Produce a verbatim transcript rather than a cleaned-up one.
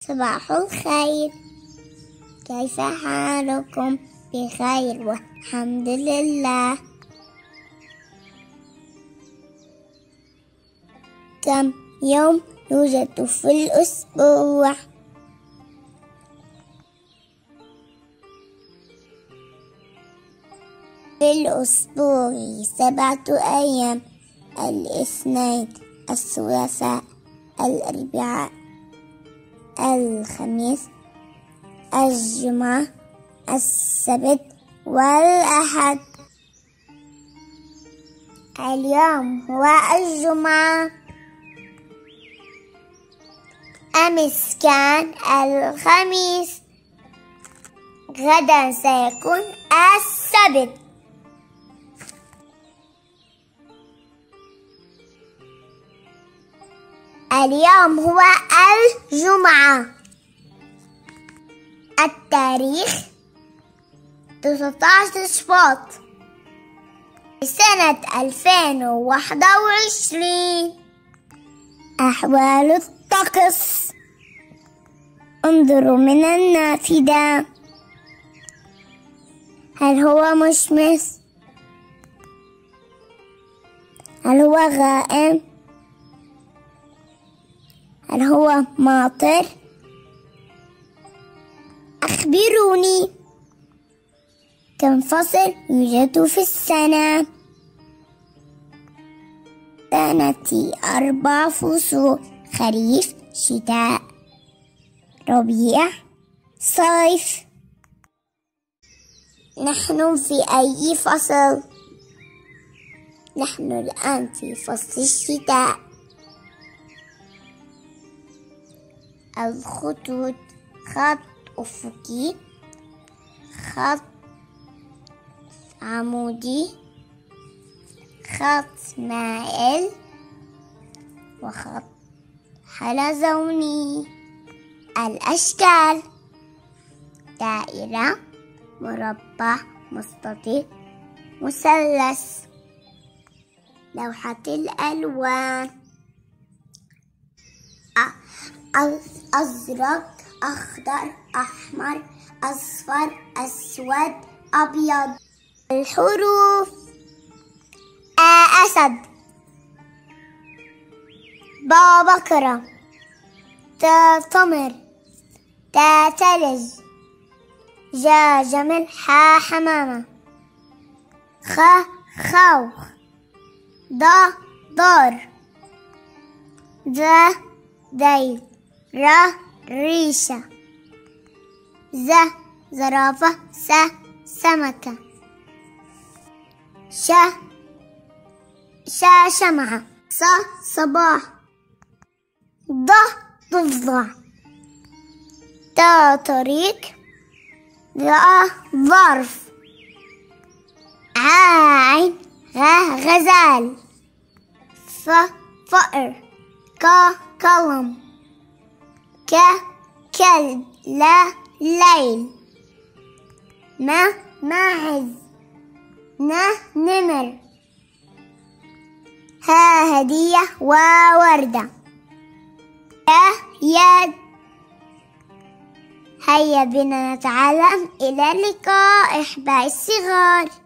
صباح الخير، كيف حالكم؟ بخير والحمد لله. كم يوم يوجد في الأسبوع؟ في الأسبوع سبعة أيام: الاثنين، الثلاثاء، الأربعاء، الخميس، الجمعة، السبت، والأحد. اليوم هو الجمعة، أمس كان الخميس، غدا سيكون السبت. اليوم هو الجمعة. التاريخ تسعة عشر شباط سنة ألفين وواحد وعشرين. أحوال الطقس: انظروا من النافذة، هل هو مشمس؟ هل هو غائم؟ هل هو ماطر؟ أخبروني، كم فصل يوجد في السنة؟ سنتي أربع فصول: خريف، شتاء، ربيع، صيف. نحن في أي فصل؟ نحن الآن في فصل الشتاء. الخطوط: خط أفقي، خط عمودي، خط مائل، وخط حلزوني. الأشكال: دائرة، مربع، مستطيل، مثلث. لوحة الألوان: أزرق، أخضر، أحمر، أصفر، أسود، أبيض. الحروف: آ أسد، با بقرة، تا تمر، تا تلج، جا جمل، حا حمامة، خ خوخ، ض ضار، ذ ذيل، ر ريشة، ز زرافة، س سمكة، ش ش شمعة، ص صباح، ض ضفدع، ط طريق، ظ ظرف، ع عين، غ غزال، ف فأر، ك قلم، ك كلب، لا ليل، ما ماعز، ن نمر، ها هدية ووردة، يا يد. هيا بنا نتعلم. إلى اللقاء أحبائي الصغار.